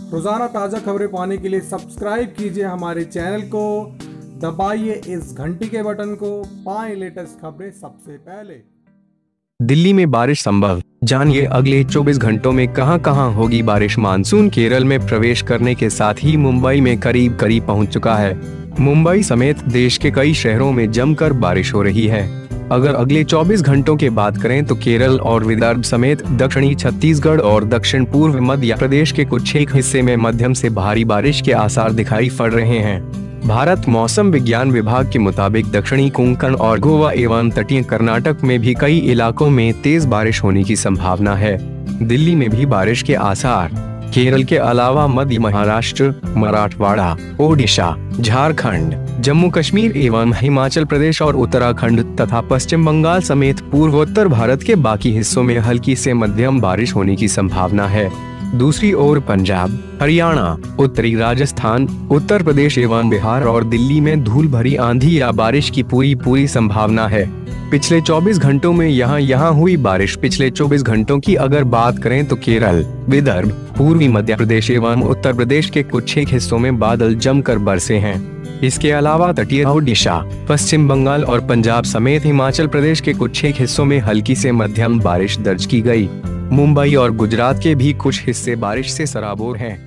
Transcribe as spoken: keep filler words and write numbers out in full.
रोजाना ताज़ा खबरें पाने के लिए सब्सक्राइब कीजिए हमारे चैनल को, दबाइए इस घंटी के बटन को, पाएं लेटेस्ट खबरें सबसे पहले। दिल्ली में बारिश संभव, जानिए अगले चौबीस घंटों में कहां कहां होगी बारिश। मानसून केरल में प्रवेश करने के साथ ही मुंबई में करीब करीब पहुंच चुका है। मुंबई समेत देश के कई शहरों में जमकर बारिश हो रही है। अगर अगले चौबीस घंटों की बात करें तो केरल और विदर्भ समेत दक्षिणी छत्तीसगढ़ और दक्षिण पूर्व मध्य प्रदेश के कुछ एक हिस्से में मध्यम से भारी बारिश के आसार दिखाई पड़ रहे हैं। भारत मौसम विज्ञान विभाग के मुताबिक दक्षिणी कोंकण और गोवा एवं तटीय कर्नाटक में भी कई इलाकों में तेज बारिश होने की संभावना है। दिल्ली में भी बारिश के आसार। केरल के अलावा मध्य महाराष्ट्र, मराठवाड़ा, ओडिशा, झारखंड, जम्मू कश्मीर एवं हिमाचल प्रदेश और उत्तराखंड तथा पश्चिम बंगाल समेत पूर्वोत्तर भारत के बाकी हिस्सों में हल्की से मध्यम बारिश होने की संभावना है। दूसरी ओर पंजाब, हरियाणा, उत्तरी राजस्थान, उत्तर प्रदेश एवं बिहार और दिल्ली में धूल भरी आंधी या बारिश की पूरी पूरी संभावना है। पिछले चौबीस घंटों में यहाँ यहाँ हुई बारिश। पिछले चौबीस घंटों की अगर बात करें तो केरल, विदर्भ, पूर्वी मध्य प्रदेश एवं उत्तर प्रदेश के कुछ एक हिस्सों में बादल जमकर बरसे हैं। इसके अलावा तटीय ओडिशा, पश्चिम बंगाल और पंजाब समेत हिमाचल प्रदेश के कुछ एक हिस्सों में हल्की से मध्यम बारिश दर्ज की गई। मुंबई और गुजरात के भी कुछ हिस्से बारिश से सराबोर हैं।